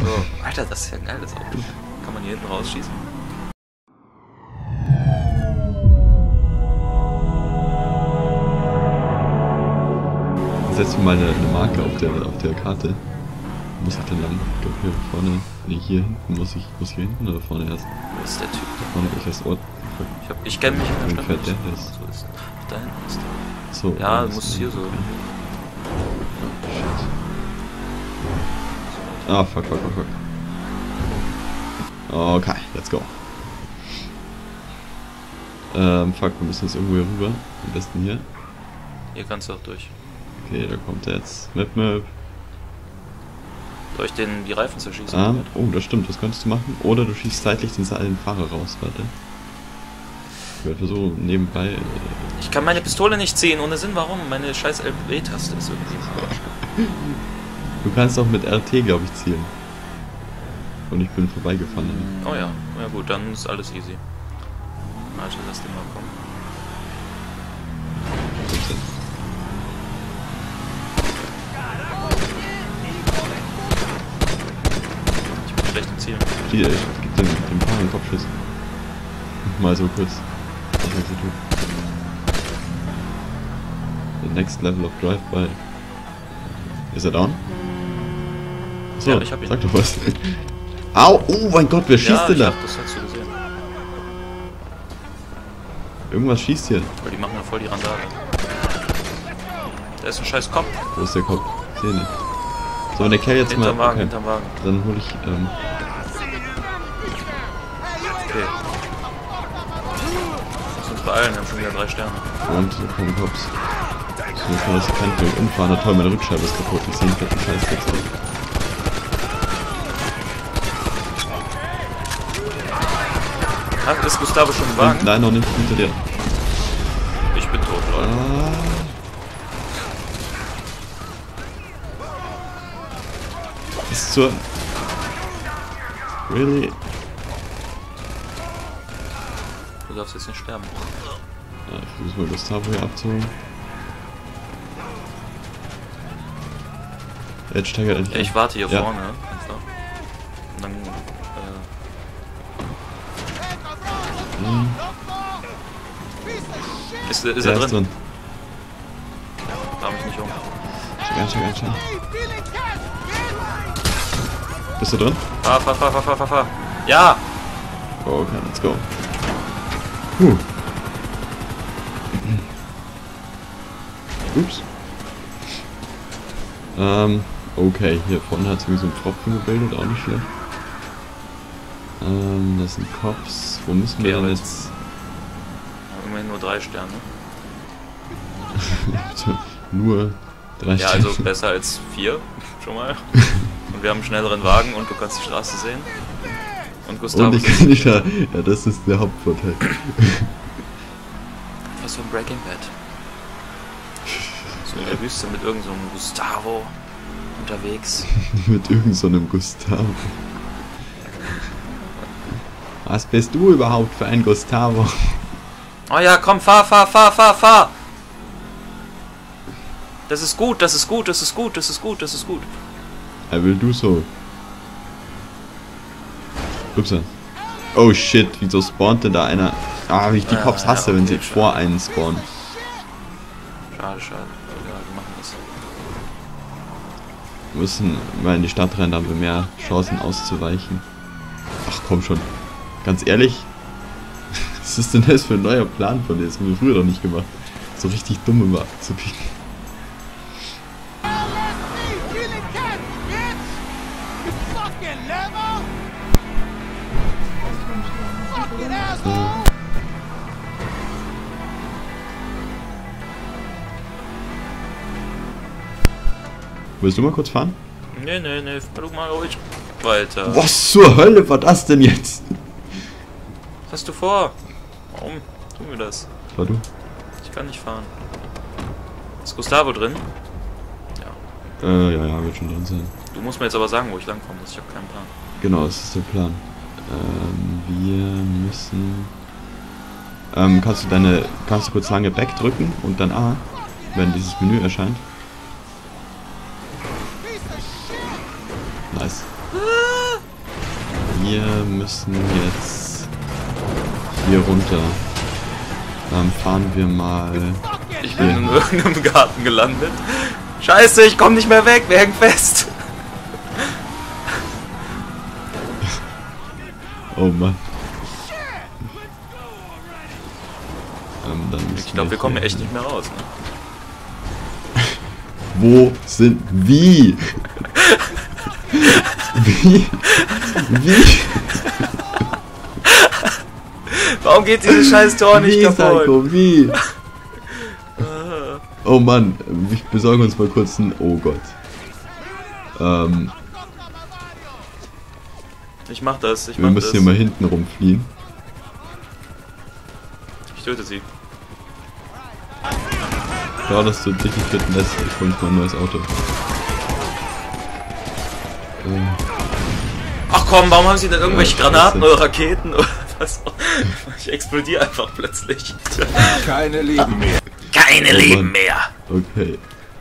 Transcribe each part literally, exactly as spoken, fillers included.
So, Alter, das ist ja ein geiles Auto. Kann man hier hinten rausschießen? Setz mir mal eine, eine Marke auf der auf der Karte. Wo muss ich denn lang? Ich glaube hier vorne. Ne, hier hinten muss ich. Muss ich hier hinten oder vorne erst? Wo ist der Typ? Da vorne ich erst Ort. Ich, hab, ich kenne mich in der Stadt fährt nicht. der ist. So ist Ach, da hinten ist der. So. Ja, du du musst hier so. Okay. Ah, fuck, fuck, fuck, fuck. Okay, let's go. Ähm, fuck, wir müssen jetzt irgendwo hier rüber. Am besten hier. Hier kannst du auch durch. Okay, da kommt er jetzt. Map, Map. Soll ich den die Reifen zerschießen? Ah, oh, das stimmt, das könntest du machen. Oder du schießt zeitlich den einen Fahrer raus, warte. Ich werde versuchen, nebenbei... Äh, ich kann meine Pistole nicht ziehen, ohne Sinn, warum? Meine scheiß L B-Taste ist irgendwie im Arsch. Du kannst auch mit R T, glaube ich, zielen. Und ich bin vorbeigefahren. Oh ja, ja gut, dann ist alles easy. Warte, lass den mal kommen. Ich bin schlecht im Zielen. Hier, ich geb dem, dem Fahrer einen Kopfschuss. Mal so kurz. Was soll ich so tun? The next level of Drive-By. Ist er down? So, ja, ich hab ihn. Sag doch was. Au! Oh mein Gott, wer schießt ja, denn da? Hab, das hast du gesehen. Irgendwas schießt hier. Weil die machen ja voll die Randale. Da ist ein scheiß Kopf. Wo ist der Kopf? Ich seh nicht. So, wenn der Kerl jetzt Hinterm mal... Wagen, hinterm Wagen. Dann hol ich... Ähm, Okay. Lass uns beeilen, wir haben schon wieder drei Sterne. und da kommen Cops. So, ich kann das kein Bild umfahren. Na toll, meine Rückscheibe ist kaputt. Ich sehe einen fetten Scheiß jetzt auf. Ach, ist Gustavo schon im Wagen? Nein, noch nicht. Hinter dir. Ich bin tot, Leute. Ah. Bis zur... Really? Du darfst jetzt nicht sterben. Ja, ich versuche mal Gustavo hier abzuholen. Jetzt steigert endlich. Ja, ich warte hier Ja. vorne. Einfach. Und dann, äh... Hm. Ist, ist Ja, er ist drin? drin. Fahr mich nicht um. Check an, check an, check an. Bist du drin? Fahr, fahr, fahr, fahr, fahr, fahr, fahr. Ja! Oh, okay, let's go. Puh. Ups. Ähm, okay, hier vorne hat sich so ein Tropfen gebildet, auch nicht schlecht. Ähm, das sind Cops. Wo müssen wir Okay, denn aber jetzt? Immerhin nur drei Sterne. Nur drei Ja, Sterne. also besser als vier, schon mal. Und wir haben einen schnelleren Wagen und du kannst die Straße sehen. Und Gustavo Und ich kann nicht, ja, ja, das ist der Hauptvorteil. Was für ein Breaking Bad. So in der Wüste mit irgendeinem so Gustavo unterwegs. Mit irgend so einem Gustavo. Was bist du überhaupt für ein Gustavo? Oh ja, komm, fahr, fahr, fahr, fahr, fahr! Das ist gut, das ist gut, das ist gut, das ist gut, das ist gut. I will do so. Ups. Oh shit, wieso spawnt denn da einer? Ah, wie ich die Ja, Cops ja, hasse, wenn okay, sie schade. vor einen spawnen. Schade, schade. Ja, wir machen das. Wir müssen mal in die Stadt rein, da haben wir mehr Chancen auszuweichen. Ach komm schon. Ganz ehrlich? Was ist denn das für ein neuer Plan von dir? Das haben wir früher doch nicht gemacht. So richtig dumm immer abzubiegen. So. Willst du mal kurz fahren? Nee, nee, nee, flug mal ruhig weiter. Was zur Hölle war das denn jetzt? Was hast du vor? Warum tun wir das? War du? Ich kann nicht fahren. Ist Gustavo drin? Ja. Äh, ja, ja, wird schon drin sein. Du musst mir jetzt aber sagen, wo ich langkommen muss. Ich habe keinen Plan. Genau, das ist der Plan. Ähm, wir müssen... Ähm, kannst du deine... Kannst du kurz lange Back drücken und dann A, wenn dieses Menü erscheint? Nice. wir müssen jetzt hier runter. Dann fahren wir mal. Ich bin in irgendeinem Garten gelandet. Scheiße, ich komm nicht mehr weg, wir hängen fest. Oh Mann. Ähm, dann Ich glaube, wir kommen hier echt nicht mehr raus. Ne? Wo sind wie? Wie? Wie? Warum geht dieses scheiß Tor nicht Wie, kaputt? Psycho, wie? Oh Mann, ich besorge uns mal kurz ein... Oh Gott. Ähm, Ich mach das, ich wir mach müssen das. hier mal hinten rumfliehen. Ich töte sie. Ja, dass du dich nicht töten lässt. Ich hol uns mal ein neues Auto. Ähm, Ach komm, warum haben sie denn irgendwelche Ja, Granaten scheiße. oder Raketen oder was? Ich explodiere einfach plötzlich. Keine Leben mehr. Keine Oh Leben Mann. mehr. okay.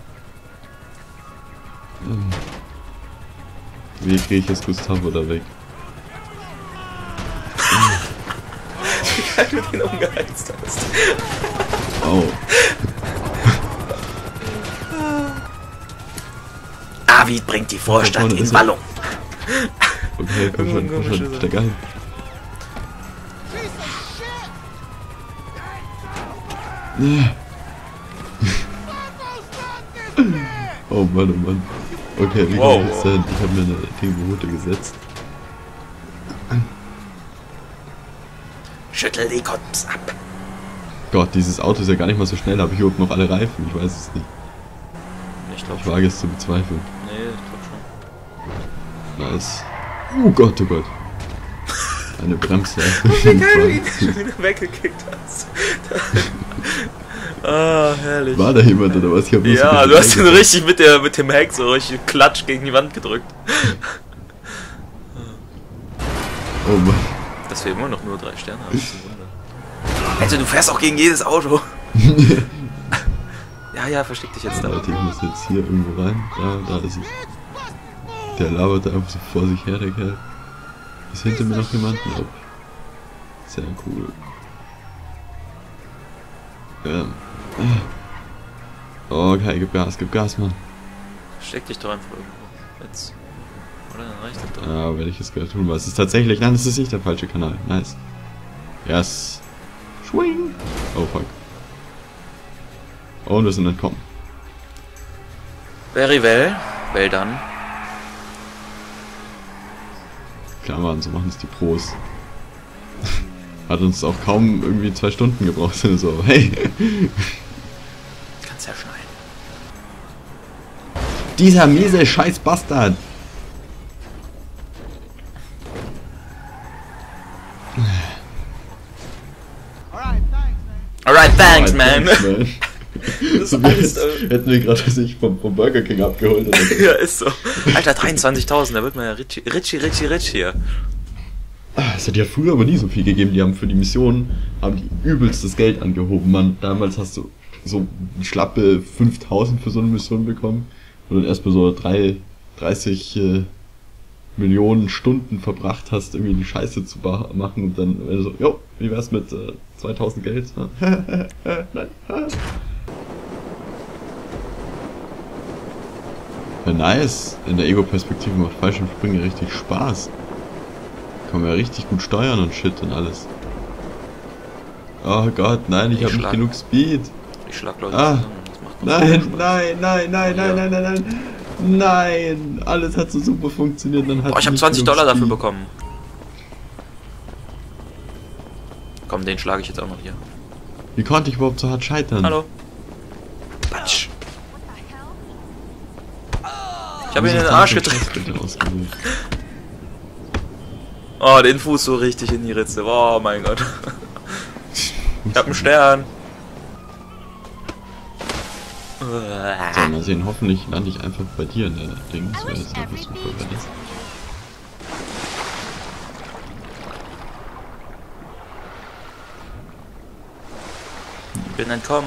Ähm, Wie kriege ich jetzt Gustavo da weg? Wie geil du den umgeheizt hast. Oh. David bringt die Vorstadt vorne in ist er. Wallung. Okay, komm schon, komm schon, steig ein. Oh Mann, oh Mann. Okay, wie Wow, komme ich jetzt wow. dahin? Ich habe mir eine Tingo-Route gesetzt. Schüttel die Kops ab. Gott, dieses Auto ist ja gar nicht mal so schnell. Habe ich überhaupt noch alle Reifen? Ich weiß es nicht. Ich glaube Ich schon. wage es zu bezweifeln. Nee, ich glaube schon. Nice. Oh Gott, oh Gott. Eine Bremse. Wie geil du ihn schon wieder weggekickt hast. Ah, herrlich. War da jemand oder was? Ich hab bloß Ja, so du hast ihn gesehen. richtig mit, der, mit dem Heck so richtig klatsch gegen die Wand gedrückt. Oh Mann. Dass wir immer noch nur drei Sterne haben, ist ein Wunder. Also du fährst auch gegen jedes Auto. Ja, ja, versteck dich jetzt da. Leute, ich muss jetzt hier irgendwo rein. Ja, da ist es. Der labert da einfach so vor sich her, der Kerl. Ist hinter mir noch jemand? Nope. Sehr cool. Ja. Oh, okay, gib Gas, gib Gas, Mann. Steck dich doch einfach irgendwo. Jetzt. Oder dann reicht das doch. Ja, werde ich jetzt gleich tun. Was ist es tatsächlich? Nein, das ist nicht der falsche Kanal. Nice. Yes. Schwing. Oh, fuck. Oh, und wir sind entkommen. Very well. Well done. Klar, Mann, so machen es die Pros. Hat uns auch kaum irgendwie zwei Stunden gebraucht. So, hey. Kannst ja schneiden. Dieser miese scheiß Bastard. Alright, thanks, Oh, man. thanks, man. Das So, ist wir alles, jetzt, hätten wir gerade sich vom, vom Burger King abgeholt. Oder so. Ja, ist so. Alter, dreiundzwanzigtausend, da wird man ja rich, rich, rich, rich hier. Ah, es hat ja früher aber nie so viel gegeben. Die haben für die Mission haben die übelstes Geld angehoben. Man, damals hast du so schlappe fünftausend für so eine Mission bekommen. Und dann erst mal so drei, dreißig äh, Millionen Stunden verbracht hast, irgendwie die Scheiße zu machen. Und dann äh, so, jo, wie wär's mit äh, zweitausend Geld? Nein. Ja, nice. In der Ego-Perspektive macht Fallschirmspringen richtig Spaß. Kann man ja richtig gut steuern und shit und alles. Oh Gott, nein, ich, Ich habe nicht schlag- genug Speed. Ich schlag Leute Ah. zusammen. Das macht doch Nein, Spaß. nein, nein, nein, nein, Ja. nein, nein, nein. Nein, alles hat so super funktioniert. Dann hat Boah, ich habe nicht zwanzig genug Dollar dafür Speed. bekommen. Komm, den schlage ich jetzt auch noch hier. Wie konnte ich überhaupt so hart scheitern? Hallo. Batsch. Ich habe ihn in den Arsch getreten. Oh, den Fuß so richtig in die Ritze. Oh mein Gott. Ich hab einen Stern. So, mal sehen, hoffentlich lande ich einfach bei dir in der Ding. Das wäre jetzt einfach super, wenn das. Bin entkommen,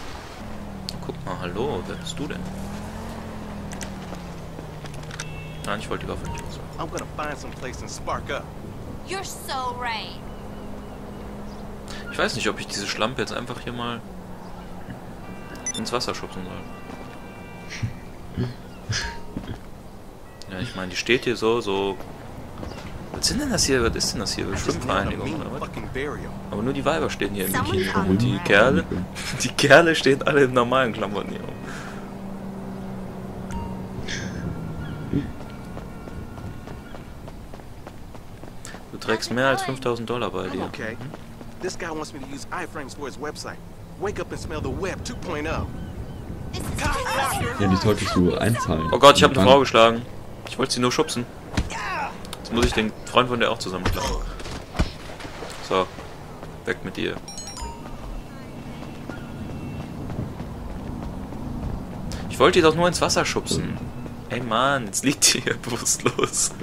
ja. Guck mal, hallo, wer bist du denn? Nein, ich wollte die Waffe nicht aussuchen. I'm gonna find some place and spark up. You're so right. Ich weiß nicht, ob ich diese Schlampe jetzt einfach hier mal ins Wasser schubsen soll. Ja, ich meine, die steht hier so, so... Was sind denn das hier? Was ist denn das hier? Schwimmvereinigung oder was? Aber nur die Weiber stehen hier im Bikini rum. Und die Kerle, die Kerle stehen alle in normalen Klamotten hier rum. Du trägst mehr als fünftausend Dollar bei dir. Okay. This guy wants me to use iframes for his website. Wake up and smell the web two point oh. This is crazy. Ja, die solltest du einzahlen. Oh Gott, ich habe eine Frau geschlagen. Ich wollte sie nur schubsen. Jetzt muss ich den Freund von der auch zusammenschlagen. So, weg mit dir. Ich wollte die doch nur ins Wasser schubsen. Ey Mann, jetzt liegt die hier bewusstlos.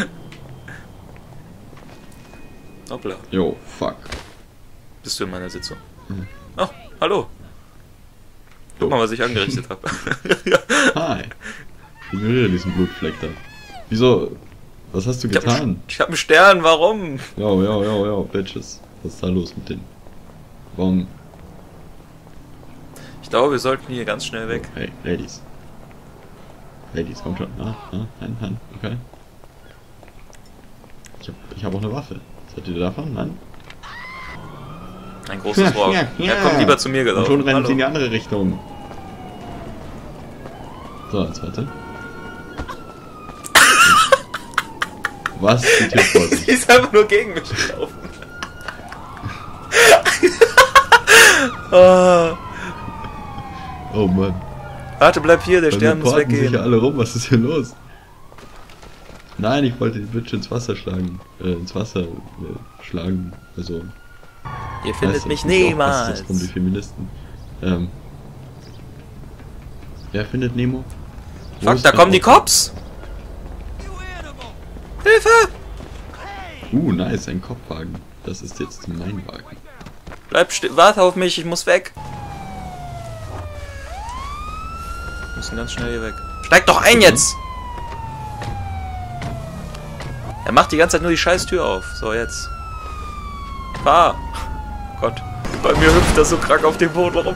Hoppla. Jo, fuck. Bist du in meiner Sitzung? Mhm. Oh, hallo. Guck mal, was ich angerichtet habe. Hi. Ignoriere diesen Blutfleck da. Wieso? Was hast du Ich hab, getan? ich hab einen Stern, warum? Jo, jo, jo, jo, Bitches. Was ist da los mit denen? Warum? Ich glaube, wir sollten hier ganz schnell weg. Oh, hey, Ladies. Ladies, komm schon. Ah, ah, nein, nein, okay. Ich hab, ich hab auch eine Waffe. Seid ihr davon? Nein? Ein großes Rohr. Ja, ja, Ja, komm lieber zu mir Und gelaufen. schon rennen Hallo. sie in die andere Richtung. So, jetzt warte. Was steht hier vor sich? Die ist einfach nur gegen mich gelaufen. oh. Oh Mann. Warte, bleib hier, der Bei Stern mir muss porten sich weggehen. ja alle rum, was ist hier los? Nein, ich wollte die Bitch ins Wasser schlagen. Äh, ins Wasser äh, schlagen. Also. Ihr findet weißt du, mich das ist auch- niemals. Das kommen die Feministen. Ähm. Wer findet Nemo? Wo Fuck, ist da der kommen die Auto? Cops! Hilfe! Uh, nice, ein Kopfwagen. Das ist jetzt mein Wagen. Bleib still, warte auf mich, ich muss weg. Wir müssen ganz schnell hier weg. Steig doch ein jetzt! Er macht die ganze Zeit nur die scheiß Tür auf. So, jetzt. Fahr! Gott. Bei mir hüpft das so krank auf dem Boden rum.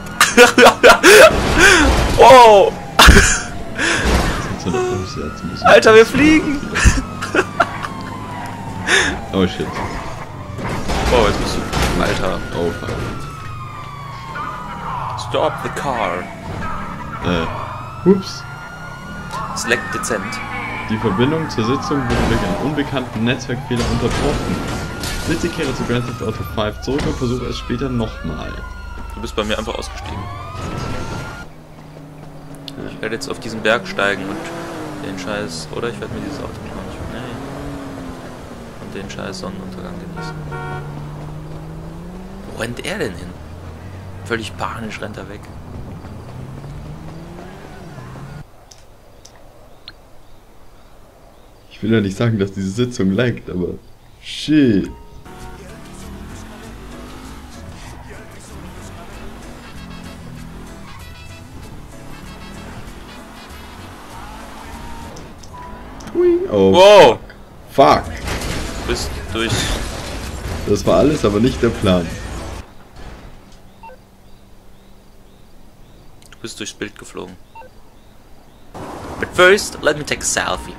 Wow! Das ist so eine große Herz, ein bisschen- Alter, wir fliegen! Oh shit. Oh, jetzt bist du... Alter. Oh fuck. Stop the car. Äh. Ups. Es leckt dezent. Die Verbindung zur Sitzung wurde durch einen unbekannten Netzwerkfehler unterbrochen. Bitte kehre zu Grand Theft Auto fünf zurück und versuche es später nochmal. Du bist bei mir einfach ausgestiegen. Ich werde jetzt auf diesen Berg steigen und den Scheiß... Oder ich werde mir dieses Auto klauen. Ich- Nee. Und den Scheiß Sonnenuntergang genießen. Wo rennt er denn hin? Völlig panisch rennt er weg. Ich will ja nicht sagen, dass diese Sitzung laggt, aber... Shit. Hui. Oh, Wow! fuck. Du bist durch... Das war alles, aber nicht der Plan. Du bist durchs Bild geflogen. But first, let me take a selfie.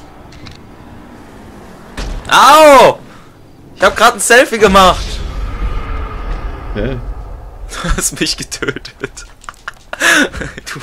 Au! Ich hab gerade ein Selfie gemacht! Hä? Du hast mich getötet. Du...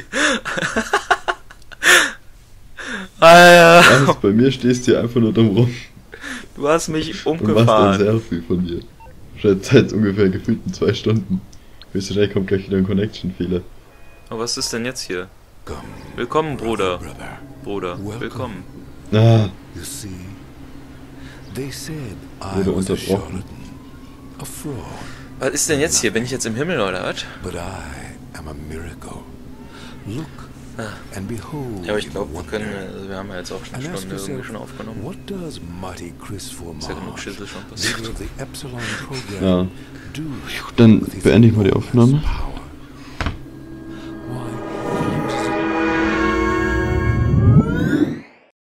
Alter, Was? Bei mir stehst du hier einfach nur dumm rum du hast mich und machst ein umgefahren. Selfie von dir. Seit seit ungefähr gefühlten zwei Stunden. Höchstwahrscheinlich kommt gleich wieder ein Connection-Fehler. Aber was ist denn jetzt hier? Come, Willkommen, Bruder. brother. Bruder, Welcome. willkommen. Ah, You see, they said I wurde was a unterbrochen. charlatan, a fraud, Was ist denn jetzt hier? Bin ich jetzt im Himmel oder was? but I am a miracle. Look and behold. Ja, aber ich glaube, wir what können... there- Also wir haben ja jetzt auch schon eine And ask Stunde irgendwie yourself, schon aufgenommen. what does mighty Chris Ist ja genug Foremarch, Schüssel schon leader passiert. of the Epsilon program, ja. do Dann with his beende ich mal die enormous Aufnahme. power?